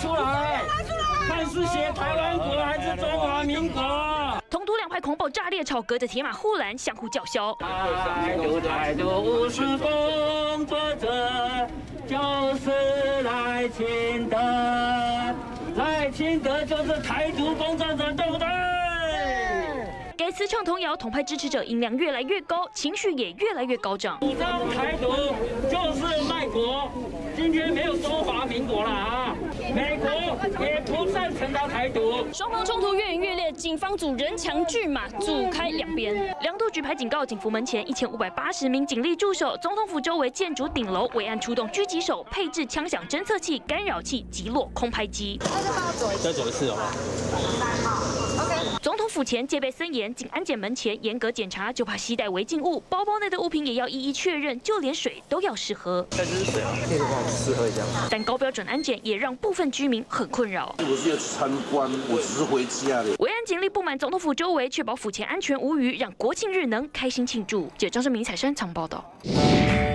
出来，看是写台湾国还是中华民国？ 统独两派狂暴炸裂潮，隔着铁马护栏相互叫嚣。 台独台独无私工作者，就是赖清德，赖清德就是台独工作者，对不对？ 改词唱童谣，统派支持者音量越来越高，情绪也越来越高涨。 主张台独就是卖国，今天没有中华民国了啊！美国也不赞成他台独。 双方冲突越演越烈，警方组人墙拒马，阻开两边。两度举牌警告，警服门前1580名警力驻守，总统府周围建筑顶楼维安出动狙击手，配置枪响侦测器、干扰器，击落空拍机。 再走一次哦。 总统府前戒备森严，警安检门前严格检查，就怕携带违禁物，包包内的物品也要一一确认，就连水都要试喝。 这是水啊，可以帮我试喝一下。 但高标准安检也让部分居民很困扰。 我是要去参观，我只是回家的。 维安警力布满总统府周围，确保府前安全无虞，让国庆日能开心庆祝。记者张胜明、彩珊采访报道。